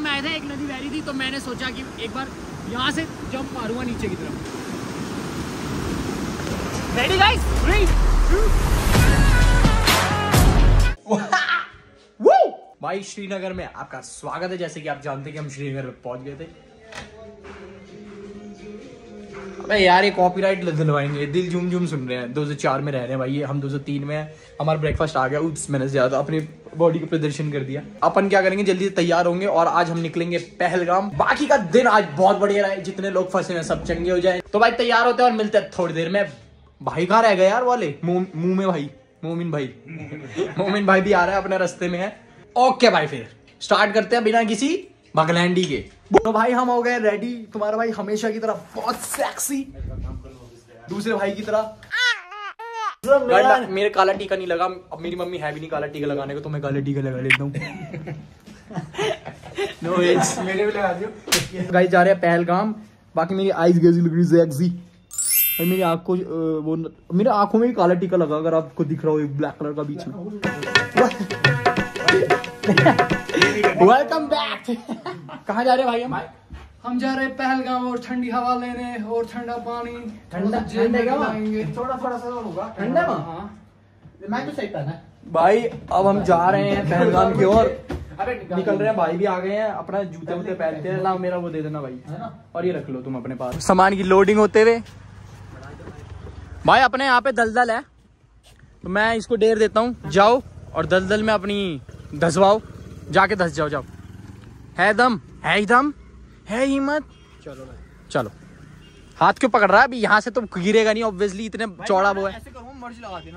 में आए थे, एक नदी बह रही थी, तो मैंने सोचा कि एक बार यहाँ से जंप मारूंगा नीचे की तरफ। Ready guys? 3 भाई श्रीनगर में आपका स्वागत है। जैसे कि आप जानते हैं कि हम श्रीनगर में पहुंच गए थे। अबे यार ये कॉपीराइट दिलवाएंगे, दिल झूम झूम सुन रहे हैं। 204 में रह रहे हैं भाई, हम 203 में हैं। हमारा ब्रेकफास्ट आ गया, उस मैंने ज्यादा अपनी बॉडी को प्रदर्शन कर दिया। अपन क्या करेंगे, जल्दी से तैयार होंगे और आज हम निकलेंगे पहलगाम। बाकी का दिन आज बहुत बढ़िया रहा है, जितने लोग फंसे हैं सब चंगे हो जाए। तो भाई तैयार होते हैं और मिलते हैं थोड़ी देर में। भाई कहाँ रह गए यार वाले मुंह में भाई, मोमिन भाई भी आ रहा है, अपने रास्ते में है। ओके भाई फिर स्टार्ट करते हैं बिना किसी बगलैंडी के। तो भाई हम हो गए रेडी। तुम्हारा भाई हमेशा की तरह बहुत सेक्सी, दूसरे भाई की तरह। मेरे काला टीका नहीं लगा, अब मेरी मम्मी है भी नहीं काला टीका लगाने को, तो मैं काला टीका लगा लेता हूँ। नो एज, मेरे भी लगा दियो। गाइस जा रहे हैं पहलगाम। बाकी मेरी आईज कैसी लग रही है, सेक्सी। और मेरी आँख को वो मेरे आंखों में भी काला टीका लगा, अगर आपको दिख रहा हो ब्लैक कलर का बीच में। Welcome back. कहाँ जा रहे हैं भाई हम जा रहे हैं पहलगाम और ठंडी हवा लेने और ठंडा पानी। ठंडा थोड़ा सा होगा ठंडा। हाँ मैं तो सही था भाई। अब हम जा रहे हैं पहलगाम की ओर, निकल रहे हैं। भाई भी आ गए हैं, अपना जूते वूते पहनते हैं। ला मेरा वो दे देना भाई, और ये रख लो तुम अपने पास। सामान की लोडिंग होते हुए भाई अपने यहाँ पे दलदल है, तो मैं इसको डेर देता हूँ, जाओ और दलदल में अपनी धसवाओ, जाके धस जाओ। जाओ, है दम, है हिम्मत। चलो भाई चलो। हाथ क्यों पकड़ रहा है अभी? यहाँ से तो गिरेगा नहीं ऑब्वियसली, इतने चौड़ा वो है। ऐसे करूँ, मर्ज लगा देना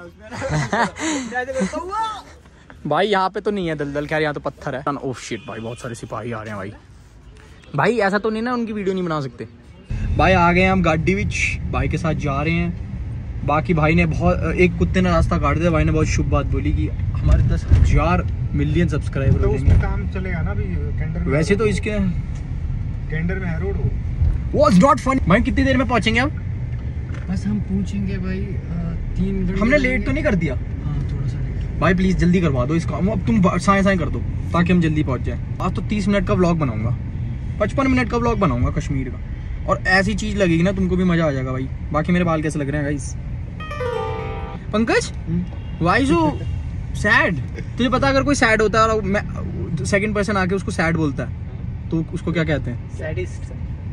उसमें। भाई यहाँ पे तो नहीं है दलदल, खैर यहाँ तो पत्थर है। ओह शिट भाई, बहुत सारे सिपाही आ रहे हैं भाई ऐसा तो नहीं ना उनकी वीडियो नहीं बना सकते। भाई आ गए हम गाड़ी विच, भाई के साथ जा रहे हैं। बाकी भाई ने एक कुत्ते ने रास्ता काट दिया। भाई ने बहुत शुभ बात बोली कि हमारे 10,000 मिलियन सब्सक्राइबर तो उसमें काम चलेगा ना अभी टेंडर। वैसे तो इसके टेंडर में है रोड। Was not fun. भाई कितनी देर में पहुंचेंगे अब? बस हम पहुंचेंगे भाई 3 घंटे। हमने लेट तो नहीं कर दिया? हाँ थोड़ा सा लेट। भाई प्लीज जल्दी करवा दो इस काम। अब तुम साए कर दो ताकि हम जल्दी पहुंच जाए। आज तो 30 मिनट का व्लॉग बनाऊंगा, 55 मिनट का व्लॉग बनाऊंगा कश्मीर का, और ऐसी चीज लगेगी ना तुमको भी मजा आ जाएगा भाई। बाकी मेरे बाल कैसे लग रहे हैं guys? Pankaj why so sad? तुझे पता अगर कोई सैड होता है और मैं सेकंड पर्सन आके उसको सैड बोलता है तो उसको क्या कहते हैं? सैडिस्ट।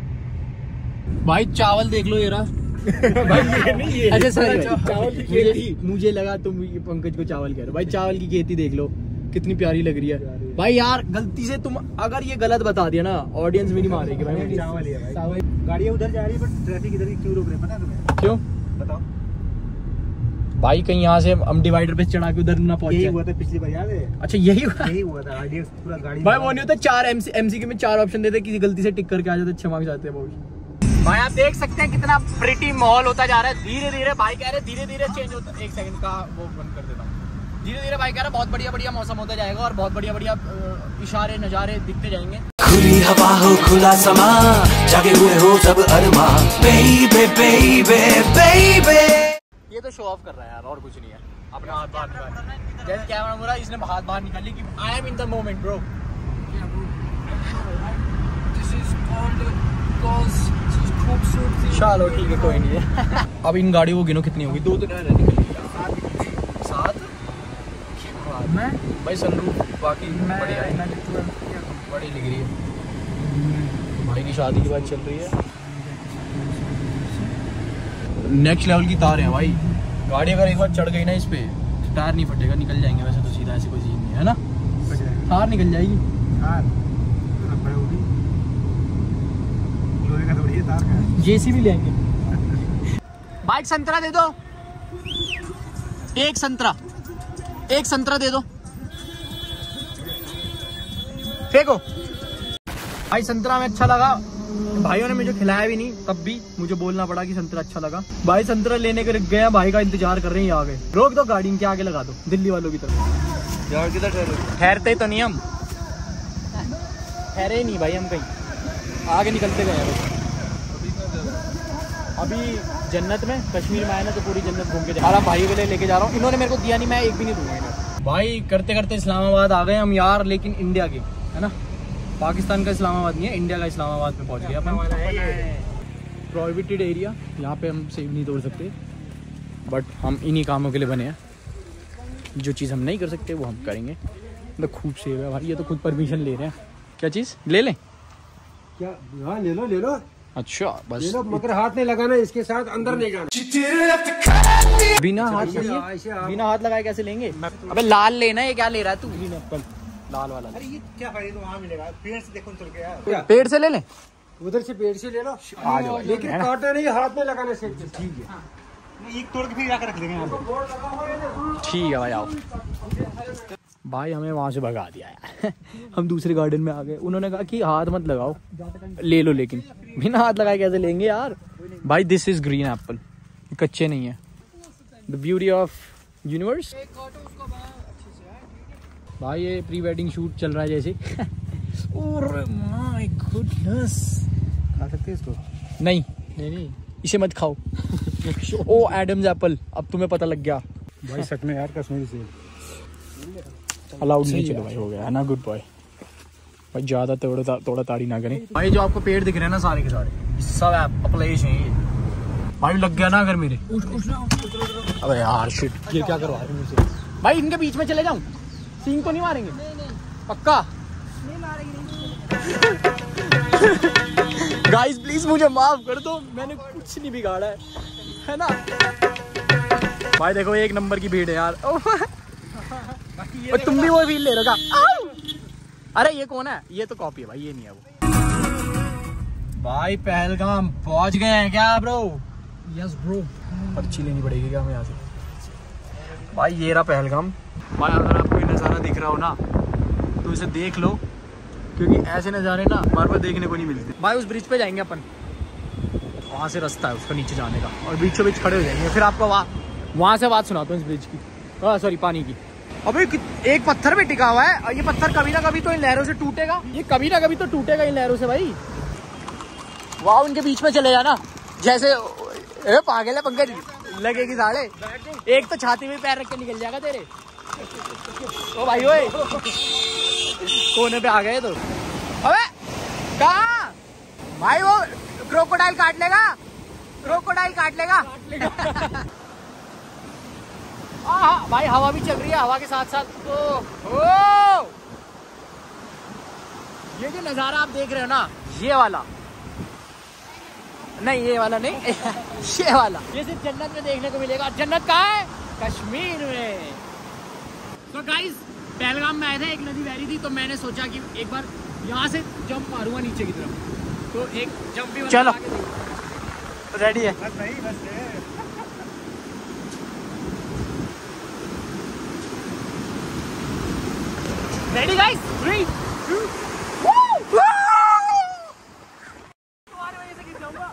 भाई चावल देख लो ये रहा। भाई ये नहीं, ये अच्छा सर चावल की खेती। मुझे लगा तुम पंकज को चावल कह रहे हो। भाई चावल की खेती देख लो कितनी प्यारी लग रही है। भाई यार गलती से तुम अगर ये गलत बता दिया ना, ऑडियंस में नहीं मारेगी भाई। चावल है भाई, गाड़ियां उधर जा रही है बट ट्रैफिक इधर क्यों रोक रहे हैं पता है तुम्हें? क्यों बताओ भाई? कहीं यहाँ से हम डिवाइडर पे चढ़ा के उधर ना पहुंचे। यही हुआ था पिछली बार, याद है? अच्छा यही हुआ था। पूरा गाड़ी भाई वो नहीं होता 4 एमसीक्यू में 4 ऑप्शन देते, किसी गलती से टिक करके आ जाते, 6 मार्क्स जाते हैं बहुत। भाई आप देख सकते हैं कितना प्रिटी माहौल होता जा रहा है धीरे धीरे। भाई कह रहे धीरे धीरे चेंज होता है। 1 सेकंड का वो बंद कर देता हूँ। धीरे धीरे भाई कह रहा बहुत बढ़िया मौसम होता जाएगा और बहुत बढ़िया इशारे नजारे दिखते जाएंगे। खुली हवा हो, खुला समा, जागे हुए हो सब अरमा, बेबे बेबे बेबे। ये तो शो ऑफ कर रहा है यार, और कुछ नहीं है। अपना हाथ बाहर निकाल, जैसे कैमरा मुड़ा इसने हाथ बाहर निकाल ली कि I am in the moment bro. चलो ठीक है कोई नहीं है। अब इन गाड़ियों को गिनो कितनी होगी? 2 तो निकल 7 मैं भाई सनरूफ बाकी बढ़िया है, बड़ी लग रही है। भाई की शादी की बात चल रही है, नेक्स्ट लेवल की तार है भाई। गाड़ी अगर एक बार चढ़ गई ना इस पे, टायर नहीं फटेगा, निकल जाएंगे वैसे तो सीधा, ऐसी कोई चीज नहीं है ना। तार निकल जाएगी। जेसीबी लेंगे भाई। संतरा दे दो, एक संतरा दे दो, फेंको भाई। संतरा में अच्छा लगा, भाइयों ने मुझे खिलाया भी नहीं, तब भी मुझे बोलना पड़ा कि संतरा अच्छा लगा। भाई संतरा लेने के रुक गए, भाई का इंतजार कर रहे हैं। आ गए, रोक दो गाड़ी, इनके आगे लगा दो, दिल्ली वालों की तरफ। यार किधर ठहरते तो नहीं हम, ठहरे ही नहीं भाई हम, कहीं आगे निकलते गए। अभी जन्नत में, कश्मीर में आए ना तो पूरी जन्नत घूम के जा रहा हूँ। भाइयों के लिए लेके जा रहा हूँ, इन्होंने मेरे को दिया नहीं, मैं एक भी नहीं दूंगा इन्हें। भाई करते करते इस्लामाबाद आ गए हम यार, लेकिन इंडिया के है ना। पाकिस्तान का इस्लामाबाद नहीं है, इंडिया का इस्लामाबाद में पहुंच गए अपन। प्रोहिबिटेड एरिया, यहाँ पे हम सेब नहीं तोड़ सकते, बट हम इन्हीं कामों के लिए बने हैं। जो चीज़ हम नहीं कर सकते वो हम करेंगे। तो खूब सेब है भाई, ये तो खुद परमिशन ले रहे हैं। क्या चीज़ ले लें? क्या? हाँ ले लो ले लो। अच्छा बस ले लो, मगर हाथ नहीं लगाना इसके साथ, अंदर नहीं जाना। बिना हाथ बिना हाथ लगाए कैसे लेंगे? अबे लाल लेना है, क्या ले रहा है तू? ग्रीन एप्पल लाल वाला। अरे ये क्या फायदा, वहाँ मिलेगा। पेड़ से देखो चल के यार, पेड़ से ले लें, उधर से पेड़ से ले लो। आ जाओ। लेकिन काटना नहीं, हाथ में लगाना सेब के। ठीक है, एक तोड़ के फिर जाकर रख देंगे यहाँ पे। ठीक है भाई, आओ। भाई हमें वहाँ से भगा दिया है। हम दूसरे गार्डन में आ गए। उन्होंने कहा कि हाथ मत लगाओ, ले लो, लेकिन बिना हाथ लगाए कैसे लेंगे यार? भाई दिस इज ग्रीन एप्पल, कच्चे नहीं है। The beauty of universe. भाई ये प्री वेडिंग शूट चल रहा है जैसे। ओह माय गुडनेस, खा सकते हैं इसको? नहीं नहीं इसे मत खाओ। ओ एडम्स एप्पल, अब तुम्हें पता लग गया भाई सच में यार, कश्मीरी सेब अलाउड नहीं। चलो भाई हो गया है ना, गुड बॉय। भाई ज्यादा तोड़ा ताड़ी ना करें। भाई जो आपको पेड़ दिख रहे हैं ना सारे के सारे, सब एप्पलेज हैं ये। भाई लग गया ना अगर मेरे। अबे यार शिट, ये क्या करवा रहे हैं मुझसे? भाई इनके बीच में चले जाऊं? सींग तो नहीं मारेंगे? पक्का? गाइस प्लीज मुझे माफ कर दो, मैंने कुछ नहीं बिगाड़ा है ना? भाई देखो एक नंबर की भीड़ है यार। तुम भी वो व्हील ले रखा? अरे ये कौन है? ये तो कॉपी है भाई, ये नहीं है वो। भाई पहलगाम पहुंच गए हैं क्या ब्रो? Yes bro. पर्ची लेनी पड़ेगी क्या हमें यहाँ से? भाई ये रहा पहलगाम। भाई अगर आपको ये नज़ारा दिख रहा हो ना तो इसे देख लो, क्योंकि ऐसे नज़ारे ना बार बार देखने को नहीं मिलते। भाई उस ब्रिज पे जाएंगे अपन, वहाँ से रास्ता है उसका नीचे जाने का, और बीचों बीच खड़े हो जाएंगे। फिर आपको वहाँ से बात सुनाता हूँ इस ब्रिज की, सॉरी पानी की। अबे एक पत्थर पे टिका हुआ है, और ये पत्थर कभी ना कभी तो इन लहरों से टूटेगा। ये कभी ना कभी तो टूटेगा इन लहरों से भाई। वाह, उनके बीच में चले जाना जैसे पागल है पंकज, लगेगी साढ़े। एक तो छाती में पैर रख के निकल जाएगा तेरे। ओ भाई ओए, कोने पे आ गए तो। अबे कहाँ भाई? वो क्रोकोडाइल काट लेगा, क्रोकोडाइल काट लेगा। हाँ भाई हवा भी चल रही है, हवा के साथ साथ तो ये जो नज़ारा आप देख रहे हो ना, ये वाला नहीं, ये वाला नहीं, ये वाला, ये सिर्फ जन्नत में देखने को मिलेगा। जन्नत कहाँ है? कश्मीर में। तो गाइस पहलगाम में आए थे, एक नदी बह रही थी, तो मैंने सोचा कि एक बार यहाँ से जंप मारूंगा नीचे की तरफ। तो एक जंप भी चलो रेडी है? बस नहीं, बस रेडी गाइस, 3 2 तुम्हारे वजह से गिर जाऊंगा।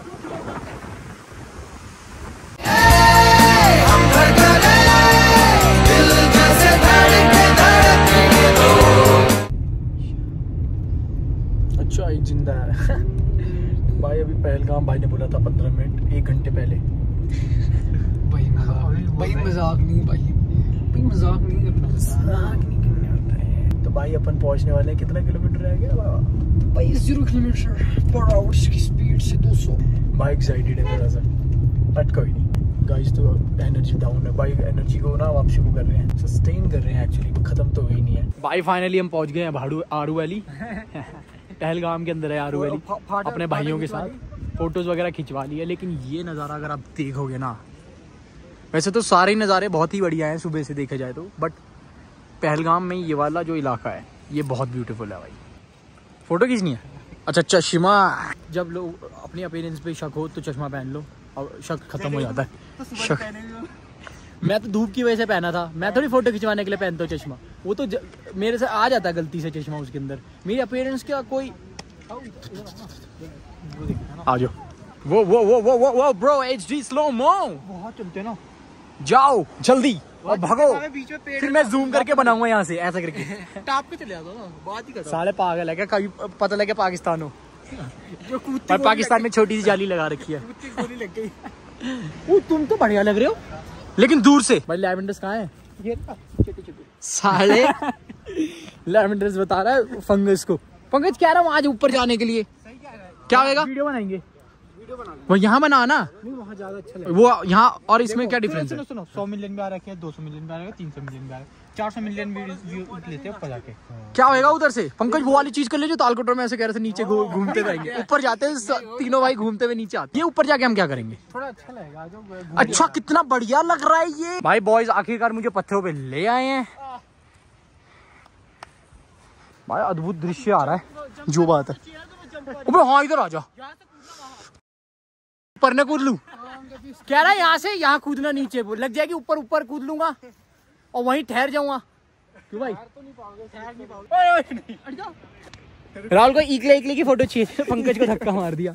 अच्छा एक जिंदा है। भाई अभी पहलगाम भाई ने बोला था 15 मिनट 1 घंटे पहले। भाई मजाक नहीं भाई, मजाक नहीं करने होता है। तो भाई अपन पहुंचने वाले हैं, कितना किलोमीटर रह गया? भाई 0 किलोमीटर पर आवर की स्पीड से 200। भाई एक्साइटेड है थोड़ा सा, बट कोई नहीं। गाइस तो एनर्जी डाउन है भाई, एनर्जी को ना वापसी वो कर रहे हैं, सस्टेन कर रहे हैं एक्चुअली, खत्म तो हुई नहीं है। भाई फाइनली हम पहुंच गए हैं आरू वैली। पहलगाम के अंदर है आरू वैली। अपने भाइयों के साथ फोटोज वगैरह खिंचवा ली है। लेकिन ये नज़ारा अगर आप देखोगे ना, वैसे तो सारे नज़ारे बहुत ही बढ़िया हैं सुबह से देखा जाए तो, बट पहलगाम में ये वाला जो इलाका है ये बहुत ब्यूटीफुल है भाई। फोटो खींचनी है? अच्छा चश्मा, जब लोग अपनी अपीयरेंस पे शक हो तो चश्मा पहन लो और शक खत्म हो जाता है। शक मैं तो धूप की वजह से पहना था, मैं थोड़ी फोटो खिंचवाने के लिए पहनता हूँ चश्मा। वो तो मेरे से आ जाता है गलती से चश्मा उसके अंदर। मेरी अपीयरेंस क्या कोई आ जाओ। वो ब्रो HD स्लो मो बहुत चलते ना, जाओ जल्दी और भागो। फिर मैं जूम करके बनाऊंगा यहाँ से ऐसा करके, टाप के चले जाता ना, बात ही करता। साले पागल है क्या? कभी पता लगे पाकिस्तान हो और पाकिस्तान में छोटी सी जाली लगा रखी है। गोली लग गई। तुम तो बढ़िया लग रहे हो लेकिन दूर से। भाई लैवेंडर्स कहाँ है? ये छोटे साले लैवेंडर्स बता रहा है फंगस को। पंकज कह रहा हूँ आज ऊपर जाने के लिए क्या होगा? वीडियो बनाएंगे, वो यहाँ बनाना नहीं वहाँ ज्यादा अच्छा लगेगा। वो यहाँ और इसमें क्या डिफरेंस है? सुनो 100 मिलियन भी आ रखे हैं, 200 मिलियन भी आ रहा है, 300 मिलियन भी आ रहा है, 400 मिलियन व्यू लेते हैं ऊपर जाके। क्या होएगा उधर से? पंकज वो वाली चीज कर ले जो तालकोटर में ऐसे कह रहे थे नीचे घूमते रहेंगे, ऊपर जाते हैं तीनों भाई घूमते हुए नीचे आते। ये ऊपर जाके हम क्या करेंगे? थोड़ा अच्छा लगेगा जो। अच्छा कितना बढ़िया लग रहा है ये भाई। बॉयज आखिरकार मुझे पत्थरों पे ले आए हैं भाई, अद्भुत दृश्य आ रहा है जो बात है। अबे हाँ इधर आ जा, ऊपर न कूद लूं कह रहा है, यहाँ से यहाँ कूदना, नीचे लग जाएगी, ऊपर ऊपर कूद लूंगा और वहीं ठहर जाऊंगा। क्यों भाई? राहुल को इकले की फोटो चाहिए, पंकज को धक्का मार दिया।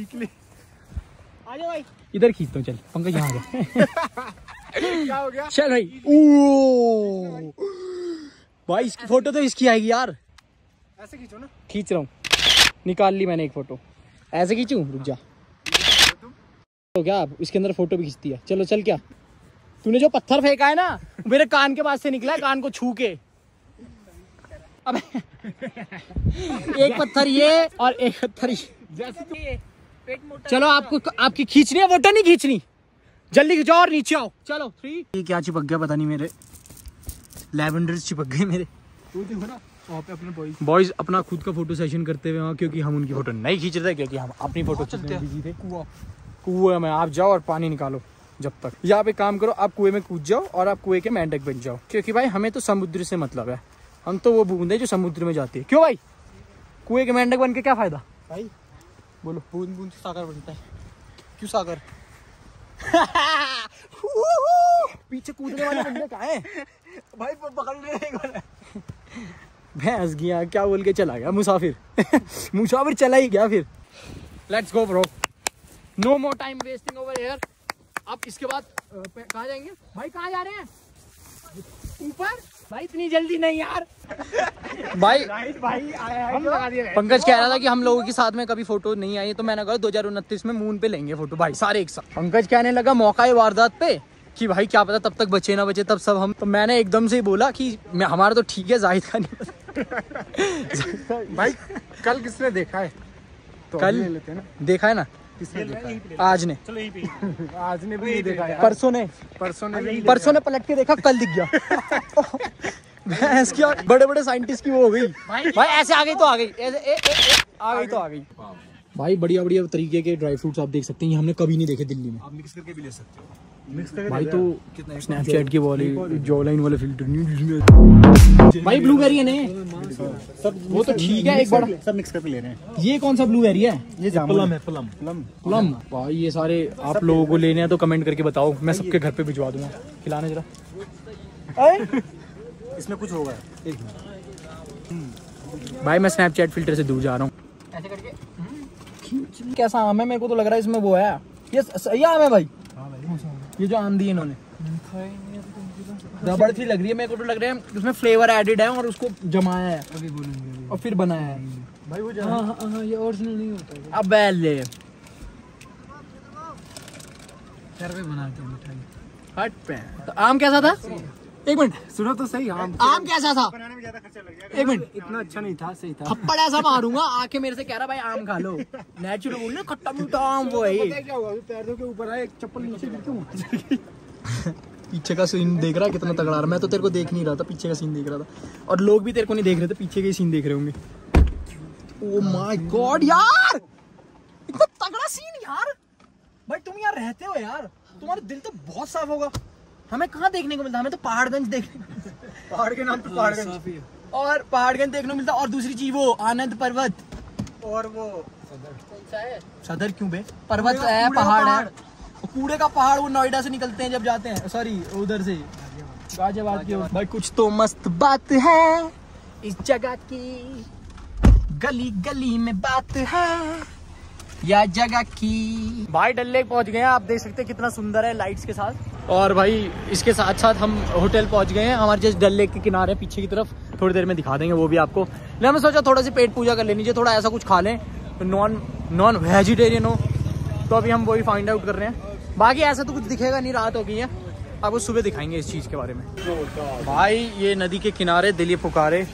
आजा भाई इधर खींचता हूँ, चल पंकज यहाँ आ जा। क्या हो गया? चल भाई। ओ भाई इसकी फोटो तो इसकी आएगी यार। ऐसे खींचो ना। खींच रहा हूँ, निकाल ली मैंने एक फोटो। ऐसे खींचूं? रुक जा। तो क्या आप इसके अंदर फोटो भी खींचती है? चलो चल। क्या तूने जो पत्थर फेंका है ना मेरे कान के पास से निकला है, कान को छू के। अबे एक पत्थर ये और एक पत्थर ये। चलो आपको आपकी खींचनी है फोटो, नहीं खींचनी? जल्दी खिंचाओ और नीचे आओ। चलो 3। ये क्या चिपक गया पता नहीं, मेरे लैवेंडर चिपक गए मेरे। वहाँ पे अपने बॉयज अपना खुद का फोटो सेशन करते हुए वहाँ, क्योंकि हम उनकी फोटो नहीं खींच रहे क्योंकि हम अपनी फोटो खींचने में बिजी थे। कुएं में आप जाओ और पानी निकालो जब तक। या आप एक काम करो, आप कुएं में कूद जाओ और आप कुएं के मेंढक बन जाओ, क्योंकि भाई हमें तो समुद्र से मतलब है। हम तो वो बूंदे जो समुद्र में जाती है। क्यों भाई? कुएं के मेंढक बन के क्या फायदा भाई? बोलो। बूंद बूंद से सागर बनता है। क्यों सागर? पीछे कूदने वाले बंदे कहाँ हैं भाई पकड़ने भैंस गया क्या बोल के चला गया मुसाफिर। मुसाफिर चला ही गया फिर। Let's go bro, no more time wasting over here. अब इसके बाद कहाँ जाएंगे भाई? कहाँ जा रहे हैं? ऊपर भाई, इतनी जल्दी नहीं यार। भाई पंकज कह रहा था कि हम लोगों के साथ में कभी फोटो नहीं आई, तो मैंने कहा 2029 में मून पे लेंगे फोटो भाई सारे एक साथ। पंकज कहने लगा मौका है वारदात पे कि भाई क्या पता तब तक बचे ना बचे तब सब हम। तो मैंने एकदम से बोला कि हमारा तो ठीक है, जाहिद का नहीं पता। भाई कल किसने देखा है? तो कल लेते हैं ना। देखा है ना? किसने देखा है? आज ने। चलो यहीं पे। आज ने भी नहीं देखा यार। परसों ने परसों पलट के देखा, कल दिख गया। भैंस क्या बड़े बड़े साइंटिस्ट की वो हो गई भाई। ऐसे आ गई तो आ गई, आ गई तो आ गई भाई। बढ़िया बढ़िया तरीके के ड्राई फ्रूट्स आप देख सकते हैं, ये हमने कभी नहीं देखे दिल्ली में। आप मिक्स करके भी ले सकते हो। मिक्स करके भाई तो स्नैपचैट की वाली जॉलाइन वाले फिल्टर नहीं जिसमें भाई ब्लूबेरी है नहीं सब, वो तो ठीक है। एक बड़ा सब मिक्स करके ले रहे हैं। ये कौन सा ब्लूबेरी है? ये प्लम है। प्लम भाई ये सारे आप लोगों को लेने हैं तो कमेंट करके बताओ, मैं सबके घर पे भिजवा दूंगा। खिलाने जरा। इसमें कुछ होगा भाई मैं स्नैपचैट फिल्टर से दूर जा रहा हूँ। ऐसे करके कैसा आम है? मेरे को तो लग रहा है इसमें वो है, ये सही आम है भाई। ये जो आम दी इन्होंने रबड़ सी लग रही है मेरे को, तो लग रहा है उसमें फ्लेवर एडेड है और उसको जमाया है और फिर बनाया है भाई। वो हाँ, ये ओरिजिनल नहीं होता। अब ले घर पे बनाते हैं मिठाई। हट पे तो आम कैसा था? एक मिनट सुनो तो सही। आम कैसा था? बनाने में ज्यादा खर्चा लग गया। एक मिनट, इतना अच्छा नहीं था, सही था। थप्पड़ ऐसा मारूंगा आके मेरे से कह रहा भाई आम खा लो। नेचुरल बोल रहे खट्टा मीठा आम वो है। क्या हुआ? पैरों के ऊपर आए, चप्पल नीचे गिरती। पीछे का सीन देख रहा है कितना तगड़ा रहा। मैं तो तेरे को देख नहीं रहा था, पीछे का सीन देख रहा था, और लोग भी तेरे को नहीं देख रहे थे, पीछे के सीन देख रहे होंगे। ओह माय गॉड यार, इतना तगड़ा सीन यार। भाई तुम यार रहते हो यार, तुम्हारा दिल तो बहुत साफ होगा। हमें कहाँ देखने को मिलता? हमें तो पहाड़गंज देखने पहाड़ के नाम पे पहाड़गंज, और पहाड़गंज देखने को मिलता। और दूसरी चीज वो आनंद पर्वत, और वो सदर क्यों बे? पर्वत है, पहाड़ है, कूड़े का पहाड़। वो नोएडा से निकलते हैं जब जाते हैं, सॉरी उधर से गाजियाबाद की। भाई कुछ तो मस्त बात है इस जगह की, गली गली में बात है या जगह की। भाई डल लेक पहुंच गए हैं, आप देख सकते हैं कितना सुंदर है लाइट्स के साथ। और भाई इसके साथ साथ हम होटल पहुंच गए हैं, हमारे जस्ट डल लेक के किनारे पीछे की तरफ। थोड़ी देर में दिखा देंगे वो भी आपको। लेकिन हमने सोचा थोड़ा सी पेट पूजा कर लेनी चाहिए, थोड़ा ऐसा कुछ खा लें नॉन वेजिटेरियन हो, तो अभी हम वही फाइंड आउट कर रहे हैं। बाकी ऐसा तो कुछ दिखेगा नहीं, रात हो गई है, आपको सुबह दिखाएंगे इस चीज़ के बारे में। भाई ये नदी के किनारे दिल ये पुकारे,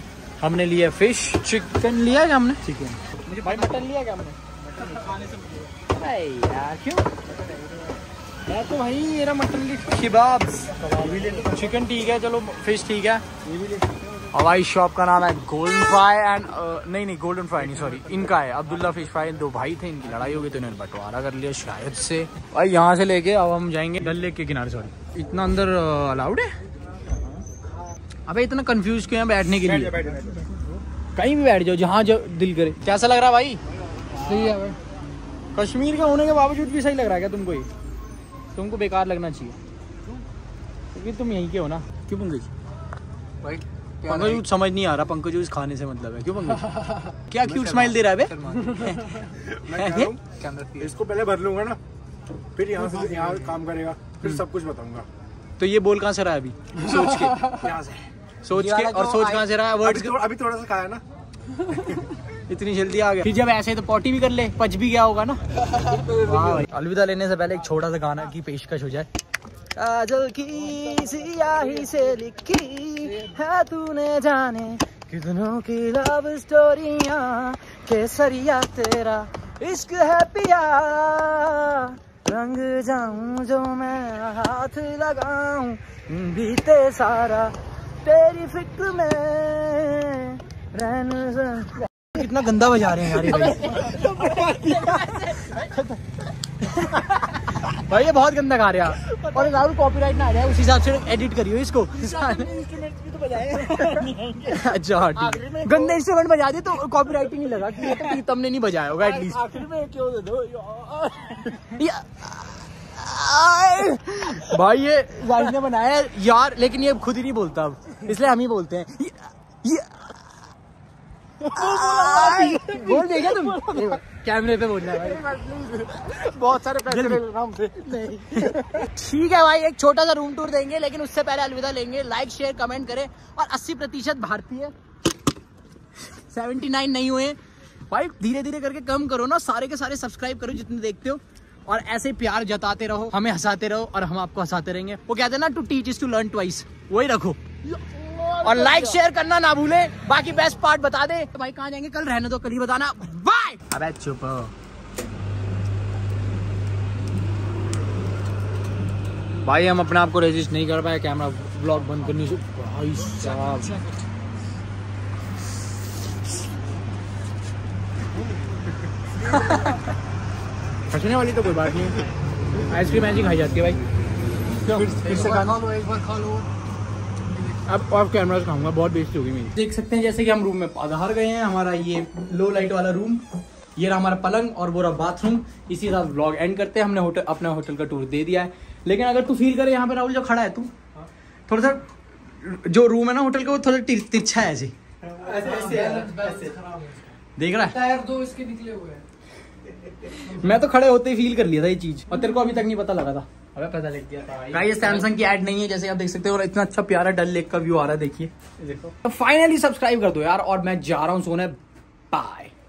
हमने लिया फिश, चिकन लिया क्या हमने? चिकन मुझे भाई मटन लिया क्या हमने? भाई यार क्यों? मैं तो भाई मेरा मटन की किबाब्स, चिकन ठीक है, चलो फिश ठीक है। हमारी शॉप का नाम है गोल्डन फ्राई एंड नहीं गोल्डन फ्राई नहीं, सॉरी, इनका है अब्दुल्ला फिश फ्राई। दो भाई थे, इनकी लड़ाई हो गई तो इन्होंने बंटवारा कर लिया शायद से। भाई यहाँ से लेके अब हम जाएंगे डल लेक के किनारे। सॉरी, इतना अंदर अलाउड है? अबे इतना कंफ्यूज क्यों है बैठने के लिए? कहीं भी बैठ जाओ जहाँ जो दिल करे। कैसा लग रहा भाई? सही है भाई। कश्मीर का होने के बावजूद भी सही लग रहा है क्या तुमको? ये तुमको बेकार लगना चाहिए क्योंकि तुम यहीं के हो ना। क्यों पंकज? भाई पंकज समझ नहीं आ रहा, पंकज जूस खाने से मतलब है। क्यों पंकज? क्या क्यूट स्माइल दे रहा है बे? इसको पहले भर लूंगा ना, फिर यहाँ से यहाँ काम करेगा, फिर सब कुछ बताऊंगा। तो ये बोल कहाँ से रहा है अभी? सोच के यहाँ से सोच के और सोच कहाँ से रहा है? वर्ड्स अभी थोड़ा सा खाया ना। इतनी जल्दी आ गया। फिर जब ऐसे तो पॉटी भी कर ले, पच भी गया होगा ना। अलविदा लेने से पहले एक छोटा सा गाना की पेशकश हो जाए। काजल की सियाही से लिखी है तूने जाने कितनों की लव स्टोरियां, केसरिया तेरा इश्क है पिया, रंग जाऊं जो मैं हाथ लगाऊं, बीते सारा तेरी फिक्र में रहने। कितना गंदा बजा रहे हैं यार भाई ये बहुत गंदा गा रहे हैं। और राहुल कॉपीराइट ना आ जाए उस हिसाब से एडिट करियो इसको। अच्छा ठीक, गंदे इंस्ट्रूमेंट बजा दिए तो कॉपीराइट ही नहीं लगा कि प्रीतम ने नहीं बजाया होगा एटलीस्ट। आखिर में क्यों दे दो भाई, ये गाइस ने बनाया है यार, लेकिन ये खुद ही नहीं बोलता अब, इसलिए हम ही बोलते हैं। बोल देगा तुम? कैमरे पे बोलना है भाई। बहुत सारे पैसे ले लेना हमसे। ठीक है भाई, एक छोटा सा रूम टूर देंगे, लेकिन उससे पहले अलविदा लेंगे। लाइक शेयर कमेंट करें और 80% भारतीय, 79 नहीं हुए भाई। धीरे धीरे करके कम करो ना, सारे के सारे सब्सक्राइब करो जितने देखते हो, और ऐसे प्यार जताते रहो, हमें हंसाते रहो और हम आपको हंसाते रहेंगे। वो कहते हैं ना, to teach is to learn twice, वही रखो। और लाइक शेयर करना ना भूले। बाकी बेस्ट पार्ट बता दे तो भाई कहाँ जाएंगे कल, रहने दो, कल ही बताना। बाय। अबे चुप। भाई हम अपने आप को रेजिस्ट नहीं कर पाए, कैमरा ब्लॉग बंद करने से। भाई साहब हंसने वाली तो कोई बात नहीं, आइसक्रीम ऐसी खाई जाती है भाई। फिर से खा लो, एक बार खा लो। अब ऑफ कैमरा खाऊंगा, बहुत बेइज्जती होगी मेरी। देख सकते हैं जैसे कि हम रूम में बाहर गए हैं। हमारा ये लो लाइट वाला रूम, ये रहा हमारा पलंग और वो रहा बाथरूम। इसी साथ व्लॉग एंड करते हैं। हमने होटल, अपना होटल का टूर दे दिया है। लेकिन अगर तू फील करे, यहाँ पे राहुल जो खड़ा है, तू थोड़ा सा जो रूम है ना होटल का, वो थोड़ा तिरछा है ऐसे। देख रहा है, टायर दो इसके निकले हुए हैं। मैं तो खड़े होते ही फील कर लिया था ये चीज, और तेरे को अभी तक नहीं पता लगा था। अबे पता लग गया था भाई। ये सैमसंग की ऐड नहीं है, जैसे आप देख सकते हो, और इतना अच्छा प्यारा डल लेक का व्यू आ रहा है, देखिए। देखो तो फाइनली सब्सक्राइब कर दो यार, और मैं जा रहा हूँ सोने। बाय।